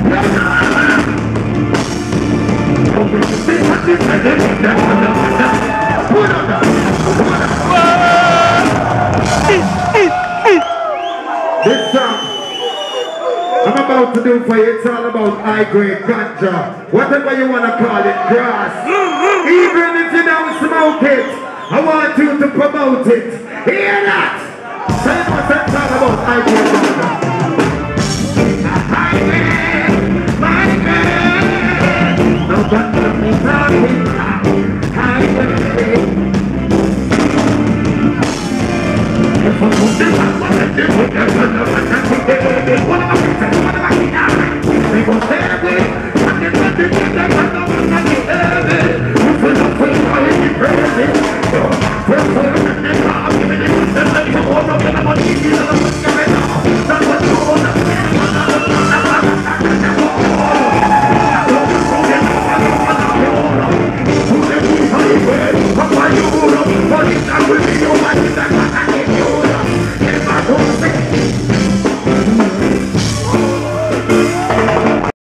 This song I'm about to do for you, it's all about high-grade ganja. Whatever you want to call it, grass. Even if you don't smoke it, I want you to promote it. Hear that? Say what's all about high-grade ganja.